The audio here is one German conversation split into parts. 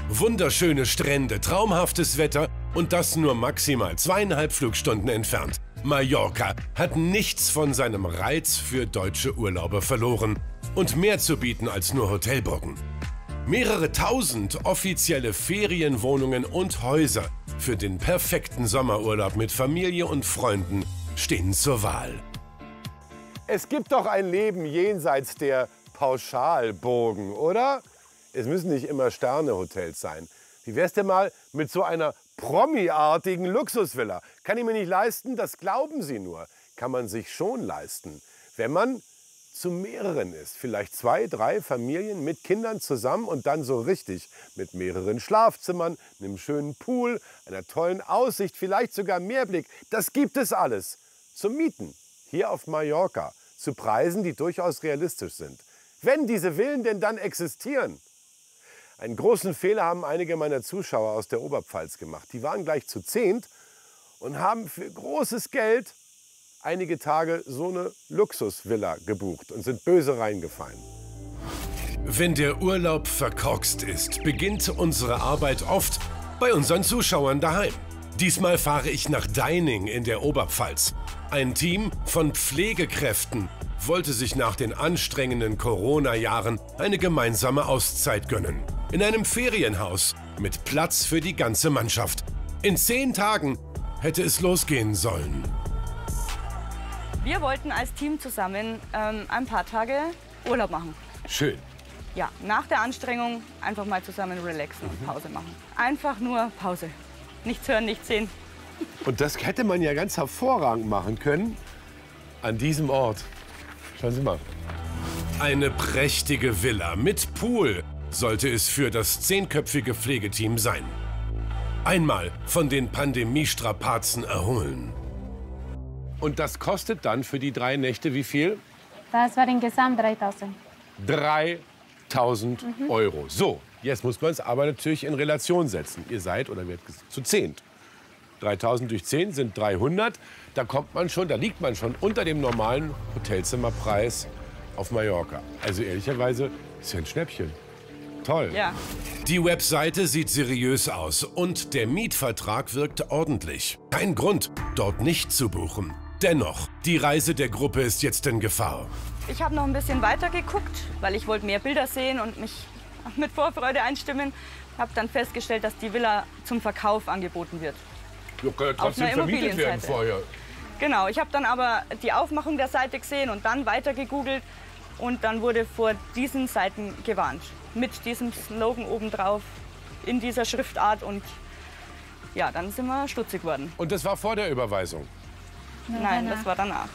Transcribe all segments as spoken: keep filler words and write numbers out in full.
Wunderschöne Strände, traumhaftes Wetter und das nur maximal zweieinhalb Flugstunden entfernt. Mallorca hat nichts von seinem Reiz für deutsche Urlauber verloren und mehr zu bieten als nur Hotelburgen. Mehrere tausend offizielle Ferienwohnungen und Häuser für den perfekten Sommerurlaub mit Familie und Freunden stehen zur Wahl. Es gibt doch ein Leben jenseits der Pauschalburgen, oder? Es müssen nicht immer Sternehotels sein. Wie wär's denn mal mit so einer Promi-artigen Luxusvilla? Kann ich mir nicht leisten? Das glauben Sie nur. Kann man sich schon leisten, wenn man zu mehreren ist. Vielleicht zwei, drei Familien mit Kindern zusammen und dann so richtig mit mehreren Schlafzimmern, einem schönen Pool, einer tollen Aussicht, vielleicht sogar Meerblick. Das gibt es alles. Zum Mieten, hier auf Mallorca, zu Preisen, die durchaus realistisch sind. Wenn diese Villen denn dann existieren. Einen großen Fehler haben einige meiner Zuschauer aus der Oberpfalz gemacht. Die waren gleich zu zehnt und haben für großes Geld einige Tage so eine Luxusvilla gebucht und sind böse reingefallen. Wenn der Urlaub verkorkst ist, beginnt unsere Arbeit oft bei unseren Zuschauern daheim. Diesmal fahre ich nach Deining in der Oberpfalz. Ein Team von Pflegekräften wollte sich nach den anstrengenden Corona-Jahren eine gemeinsame Auszeit gönnen. In einem Ferienhaus mit Platz für die ganze Mannschaft. In zehn Tagen hätte es losgehen sollen. Wir wollten als Team zusammen ähm, ein paar Tage Urlaub machen. Schön. Ja, nach der Anstrengung einfach mal zusammen relaxen und Pause machen. Einfach nur Pause. Nichts hören, nichts sehen. Und das hätte man ja ganz hervorragend machen können an diesem Ort. Schauen Sie mal. Eine prächtige Villa mit Pool sollte es für das zehnköpfige Pflegeteam sein. Einmal von den Pandemiestrapazen erholen. Und das kostet dann für die drei Nächte wie viel? Das war insgesamt dreitausend. dreitausend Mhm. Euro. So, jetzt muss man es aber natürlich in Relation setzen. Ihr seid oder werdet zu zehnt. dreitausend durch zehn sind dreihundert. Da kommt man schon, da liegt man schon unter dem normalen Hotelzimmerpreis auf Mallorca. Also ehrlicherweise ist ja ein Schnäppchen. Toll. Ja. Die Webseite sieht seriös aus und der Mietvertrag wirkt ordentlich. Kein Grund, dort nicht zu buchen. Dennoch, die Reise der Gruppe ist jetzt in Gefahr. Ich habe noch ein bisschen weiter geguckt, weil ich wollte mehr Bilder sehen und mich mit Vorfreude einstimmen. Habe dann festgestellt, dass die Villa zum Verkauf angeboten wird. Ja, kann ja Auf trotzdem einer vermietet werden Immobilienseite. vorher. Genau, ich habe dann aber die Aufmachung der Seite gesehen und dann weiter gegoogelt. Und dann wurde vor diesen Seiten gewarnt. Mit diesem Slogan obendrauf, in dieser Schriftart. Und ja, dann sind wir stutzig geworden. Und das war vor der Überweisung? Nein, das war danach.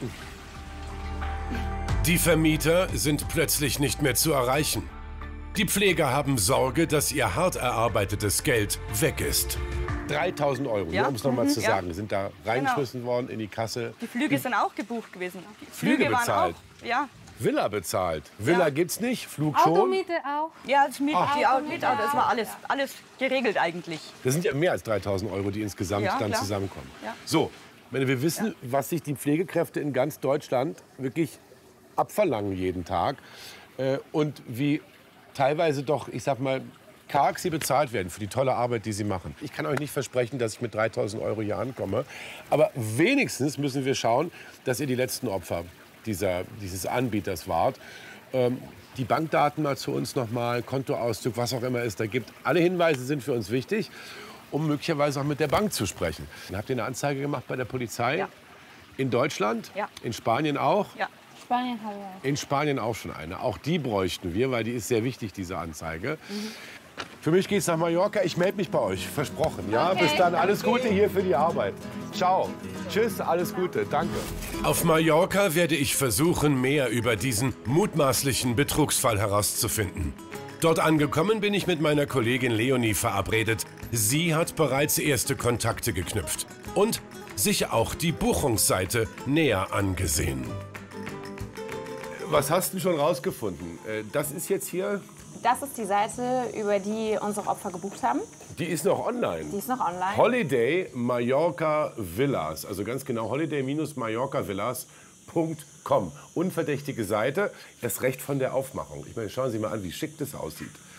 Die Vermieter sind plötzlich nicht mehr zu erreichen. Die Pfleger haben Sorge, dass ihr hart erarbeitetes Geld weg ist. dreitausend Euro, Ja. nur um es noch mal Mhm. zu Ja. sagen, sind da reingeschmissen worden in die Kasse. Die Flüge sind auch gebucht gewesen. Die Flüge waren bezahlt? auch, ja. Villa bezahlt. Villa Ja. gibt's nicht, Flug schon. Automiete auch. Ja, das Miet, Ach. die Auto, Mietauto, das war alles, alles geregelt eigentlich. Das sind ja mehr als dreitausend Euro, die insgesamt Ja, dann klar. zusammenkommen. Ja. So, wenn wir wissen, was sich die Pflegekräfte in ganz Deutschland wirklich abverlangen jeden Tag äh, und wie teilweise doch, ich sag mal, karg sie bezahlt werden für die tolle Arbeit, die sie machen. Ich kann euch nicht versprechen, dass ich mit dreitausend Euro hier ankomme, aber wenigstens müssen wir schauen, dass ihr die letzten Opfer dieser, dieses Anbieters wart. Ähm, die Bankdaten mal zu uns nochmal, Kontoauszug, was auch immer es da gibt. Alle Hinweise sind für uns wichtig, um möglicherweise auch mit der Bank zu sprechen. Dann habt ihr eine Anzeige gemacht bei der Polizei? Ja. In Deutschland? Ja. In Spanien auch? Ja. Spanien haben wir. In Spanien auch schon eine. Auch die bräuchten wir, weil die ist sehr wichtig, diese Anzeige. Für mich geht's nach Mallorca. Ich melde mich bei euch. Versprochen. Ja, Okay, bis dann. Alles danke. Gute hier für die Arbeit. Ciao. Tschüss. Alles Gute. Danke. Auf Mallorca werde ich versuchen, mehr über diesen mutmaßlichen Betrugsfall herauszufinden. Dort angekommen bin ich mit meiner Kollegin Leonie verabredet. Sie hat bereits erste Kontakte geknüpft und sich auch die Buchungsseite näher angesehen. Was hast du schon rausgefunden? Äh, Das ist jetzt hier, Das ist die Seite, über die unsere Opfer gebucht haben. die ist noch online. Die ist noch online. Holiday Mallorca Villas, also ganz genau holiday-mallorca villas punkt com. Unverdächtige Seite, erst recht von der Aufmachung. Ich meine, schauen Sie mal an, wie schick das aussieht.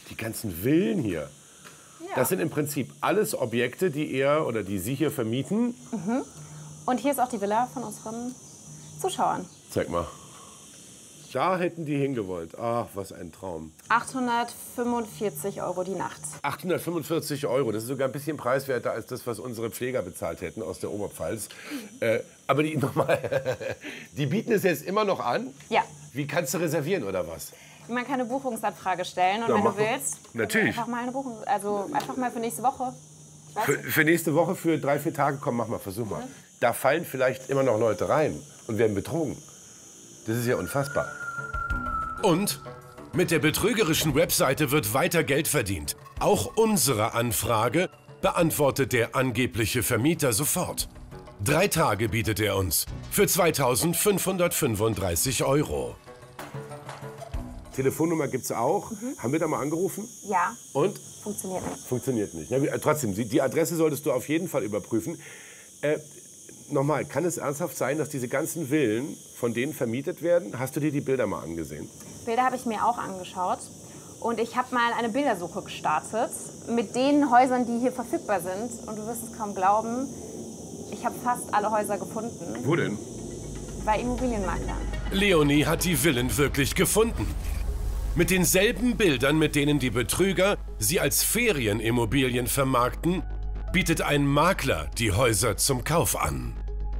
Die ganzen Villen hier. Ja. Das sind im Prinzip alles Objekte, die er oder die Sie hier vermieten. Mhm. Und hier ist auch die Villa von unseren Zuschauern. Zeig mal. Da hätten die hingewollt. Ach, was ein Traum. achthundertfünfundvierzig Euro die Nacht. achthundertfünfundvierzig Euro, das ist sogar ein bisschen preiswerter als das, was unsere Pfleger bezahlt hätten aus der Oberpfalz. Äh, aber die, nochmal, die bieten es jetzt immer noch an? Ja. Wie kannst du reservieren oder was? Man kann eine Buchungsanfrage stellen und Ja, wenn du mach mal. willst, Natürlich. einfach mal eine Buchung, also einfach mal für nächste Woche. Ich weiß Für, nicht. für nächste Woche, für drei, vier Tage, komm, mach mal, versuch mal. Da fallen vielleicht immer noch Leute rein und werden betrogen. Das ist ja unfassbar. Und mit der betrügerischen Webseite wird weiter Geld verdient. Auch unsere Anfrage beantwortet der angebliche Vermieter sofort. Drei Tage bietet er uns für zweitausendfünfhundertfünfunddreißig Euro. Telefonnummer gibt's auch. Haben wir da mal angerufen? Ja, Und? funktioniert nicht. Funktioniert nicht. Na, gut, äh, trotzdem, die die Adresse solltest du auf jeden Fall überprüfen. Äh, Nochmal, kann es ernsthaft sein, dass diese ganzen Villen von denen vermietet werden? Hast du dir die Bilder mal angesehen? Bilder habe ich mir auch angeschaut und ich habe mal eine Bildersuche gestartet mit den Häusern, die hier verfügbar sind. Und du wirst es kaum glauben, ich habe fast alle Häuser gefunden Wo denn? bei Immobilienmaklern. Leonie hat die Villen wirklich gefunden. Mit denselben Bildern, mit denen die Betrüger sie als Ferienimmobilien vermarkten, bietet ein Makler die Häuser zum Kauf an.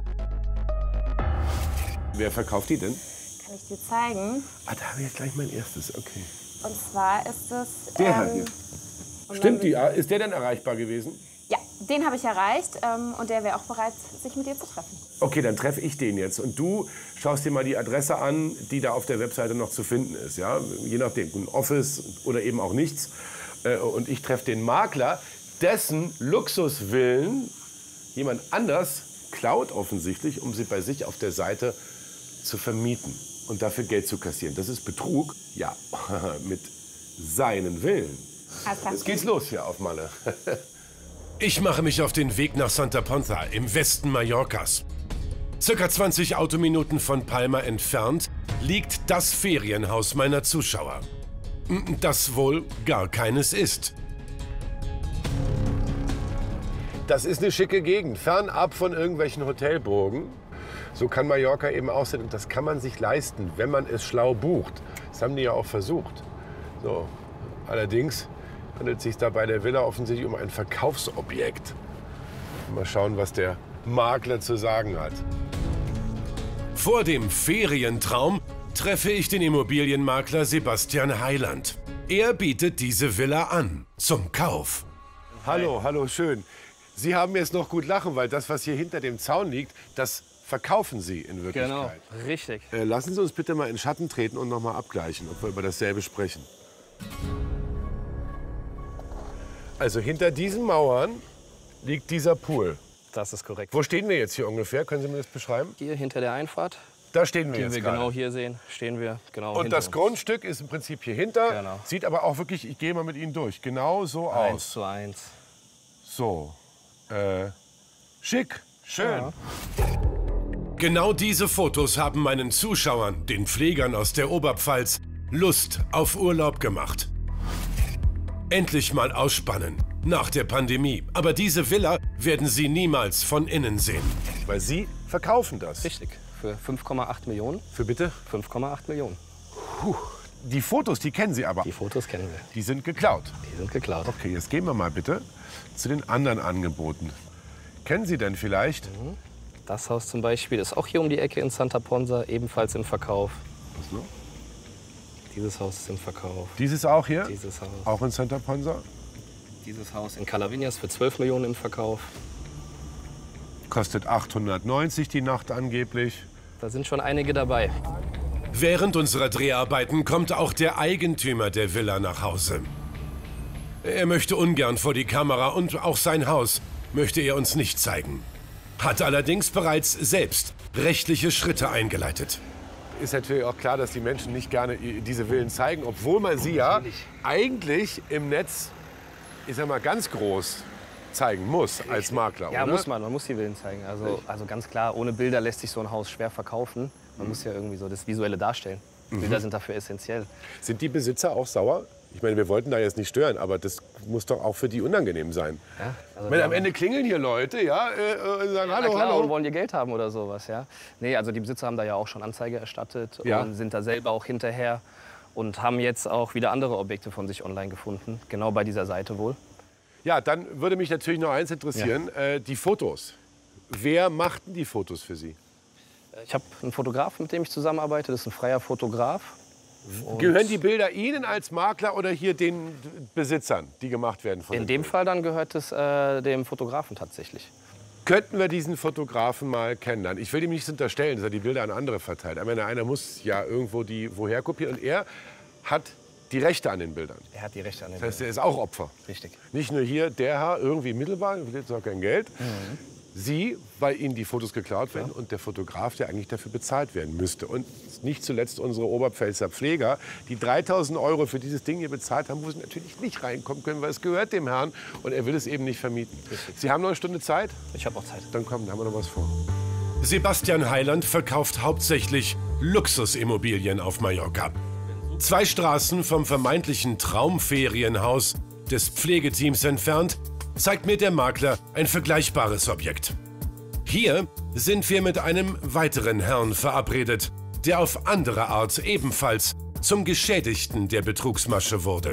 Wer verkauft die denn? Kann ich dir zeigen. Ah, da habe ich jetzt gleich mein erstes, okay. Und zwar ist es... Der Herr hier. und Stimmt dann- die? Ah, ist der denn erreichbar gewesen? Ja, den habe ich erreicht ähm, und der wäre auch bereit, sich mit dir zu treffen. Okay, dann treffe ich den jetzt. Und du schaust dir mal die Adresse an, die da auf der Webseite noch zu finden ist. Ja? Je nachdem, ein Office oder eben auch nichts. Äh, Und ich treffe den Makler, dessen Luxusvillen jemand anders klaut offensichtlich, um sie bei sich auf der Seite zu vermieten und dafür Geld zu kassieren. Das ist Betrug, ja, mit seinen Villen. Alles klar. Jetzt geht's los hier auf Malle. Ich mache mich auf den Weg nach Santa Ponta im Westen Mallorcas. Circa zwanzig Autominuten von Palma entfernt liegt das Ferienhaus meiner Zuschauer. Das wohl gar keines ist. Das ist eine schicke Gegend, fernab von irgendwelchen Hotelburgen. So kann Mallorca eben aussehen und das kann man sich leisten, wenn man es schlau bucht. Das haben die ja auch versucht. So. Allerdings handelt es sich da bei der Villa offensichtlich um ein Verkaufsobjekt. Mal schauen, was der Makler zu sagen hat. Vor dem Ferientraum treffe ich den Immobilienmakler Sebastian Heiland. Er bietet diese Villa an, zum Kauf. Hallo, hallo, schön. Sie haben jetzt noch gut lachen, weil das, was hier hinter dem Zaun liegt, das verkaufen Sie in Wirklichkeit. Genau, richtig. Äh, lassen Sie uns bitte mal in Schatten treten und noch mal abgleichen, ob wir über dasselbe sprechen. Also hinter diesen Mauern liegt dieser Pool. Das ist korrekt. Wo stehen wir jetzt hier ungefähr? Können Sie mir das beschreiben? Hier hinter der Einfahrt, Da stehen wir die jetzt wir gerade. genau hier sehen, stehen wir genau Und hinter das uns. Grundstück ist im Prinzip hier hinter. Genau. Sieht aber auch wirklich, ich gehe mal mit Ihnen durch, genau so Eins aus. zu eins. So. Äh, schick, schön. Ja. Genau diese Fotos haben meinen Zuschauern, den Pflegern aus der Oberpfalz, Lust auf Urlaub gemacht. Endlich mal ausspannen, nach der Pandemie. Aber diese Villa werden Sie niemals von innen sehen. Weil Sie verkaufen das. Richtig, für fünf Komma acht Millionen. Für bitte? fünf Komma acht Millionen. Die Fotos, die kennen Sie aber. Die Fotos kennen wir. Die sind geklaut. Die sind geklaut. Okay, jetzt gehen wir mal bitte zu den anderen Angeboten. Kennen Sie denn vielleicht? Das Haus zum Beispiel ist auch hier um die Ecke in Santa Ponsa, ebenfalls im Verkauf. Was noch? Dieses Haus ist im Verkauf. Dieses auch hier? Dieses Haus. Auch in Santa Ponsa? Dieses Haus in Calavinas für zwölf Millionen im Verkauf. Kostet achthundertneunzig die Nacht angeblich. Da sind schon einige dabei. Während unserer Dreharbeiten kommt auch der Eigentümer der Villa nach Hause. Er möchte ungern vor die Kamera und auch sein Haus möchte er uns nicht zeigen. Hat allerdings bereits selbst rechtliche Schritte eingeleitet. Ist natürlich auch klar, dass die Menschen nicht gerne diese Villen zeigen, obwohl man sie ja eigentlich im Netz, ich sag mal, ganz groß zeigen muss als Makler, Ja, oder? muss man. Man muss die Villen zeigen. Also, also ganz klar, ohne Bilder lässt sich so ein Haus schwer verkaufen. Man muss ja irgendwie so das Visuelle darstellen. Bilder sind dafür essentiell. Sind die Besitzer auch sauer, Ich meine, wir wollten da jetzt nicht stören, aber das muss doch auch für die unangenehm sein. Ja, also Wenn am Ende klingeln hier Leute, ja, äh, und sagen, ja, hallo, klar, hallo. und wollen ihr Geld haben oder sowas, ja. Nee, also die Besitzer haben da ja auch schon Anzeige erstattet Ja. und sind da selber auch hinterher und haben jetzt auch wieder andere Objekte von sich online gefunden, genau bei dieser Seite wohl. Ja, dann würde mich natürlich noch eins interessieren, äh, die Fotos. Wer macht denn die Fotos für Sie? Ich habe einen Fotografen, mit dem ich zusammenarbeite, das ist ein freier Fotograf. Und Gehören die Bilder Ihnen als Makler oder hier den Besitzern, die gemacht werden? Von in den dem Bildern? Fall dann gehört es äh, dem Fotografen tatsächlich. Könnten wir diesen Fotografen mal kennenlernen? Ich will ihm nichts unterstellen, dass er die Bilder an andere verteilt. Ich meine, einer muss ja irgendwo die woher kopieren. Und er hat die Rechte an den Bildern. Er hat die Rechte an den Das heißt, er ist auch Opfer. Richtig. Nicht nur hier der Herr irgendwie mittelbar, will jetzt auch kein Geld. Sie, weil Ihnen die Fotos geklaut werden, und der Fotograf, der eigentlich dafür bezahlt werden müsste. Und nicht zuletzt unsere Oberpfälzer Pfleger, die dreitausend Euro für dieses Ding hier bezahlt haben, wo sie natürlich nicht reinkommen können, weil es gehört dem Herrn und er will es eben nicht vermieten. Richtig. Sie haben noch eine Stunde Zeit? Ich habe auch Zeit. Dann kommen, dann haben wir noch was vor. Sebastian Heiland verkauft hauptsächlich Luxusimmobilien auf Mallorca. Zwei Straßen vom vermeintlichen Traumferienhaus des Pflegeteams entfernt, zeigt mir der Makler ein vergleichbares Objekt. Hier sind wir mit einem weiteren Herrn verabredet, der auf andere Art ebenfalls zum Geschädigten der Betrugsmasche wurde.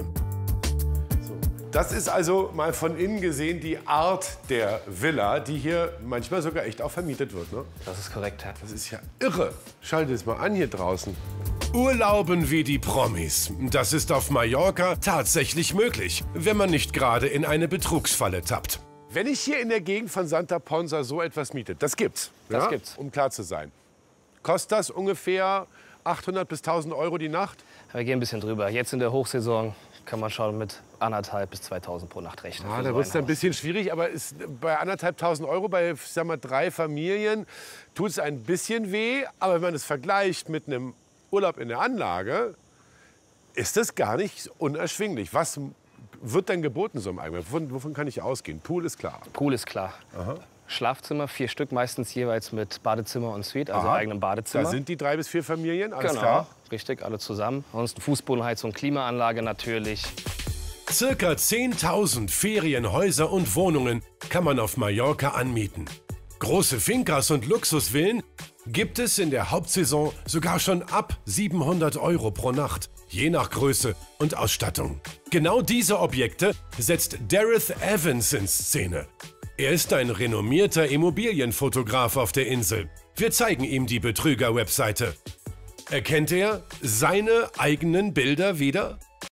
Das ist also mal von innen gesehen die Art der Villa, die hier manchmal sogar echt auch vermietet wird. Ne? Das ist korrekt, Herr. Das ist ja irre. Schaltet es mal an hier draußen. Urlauben wie die Promis. Das ist auf Mallorca tatsächlich möglich, wenn man nicht gerade in eine Betrugsfalle tappt. Wenn ich hier in der Gegend von Santa Ponsa so etwas miete, das gibt's. Das ja? gibt's. Um klar zu sein. Kostet das ungefähr achthundert bis tausend Euro die Nacht? Wir gehen ein bisschen drüber. Jetzt in der Hochsaison kann man schon mit anderthalb bis zweitausend pro Nacht rechnen. Ah, für da so wird es dann ein Haus. bisschen schwierig, aber ist bei anderthalbtausend Euro, bei ich sag mal, drei Familien, tut es ein bisschen weh. Aber wenn man es vergleicht mit einem Urlaub in der Anlage, ist das gar nicht unerschwinglich. Was wird denn geboten so im Eigenen? Wovon, wovon kann ich ausgehen? Pool ist klar. Pool ist klar. Schlafzimmer, vier Stück, meistens jeweils mit Badezimmer und Suite, also Aha. eigenem Badezimmer. Da sind die drei bis vier Familien, alles genau, klar. richtig, alle zusammen. Ansonsten Fußbodenheizung, Klimaanlage natürlich. Circa zehntausend Ferienhäuser und Wohnungen kann man auf Mallorca anmieten. Große Fincas und Luxusvillen gibt es in der Hauptsaison sogar schon ab siebenhundert Euro pro Nacht, je nach Größe und Ausstattung. Genau diese Objekte setzt Dareth Evans in Szene. Er ist ein renommierter Immobilienfotograf auf der Insel. Wir zeigen ihm die Betrüger-Webseite. Erkennt er seine eigenen Bilder wieder?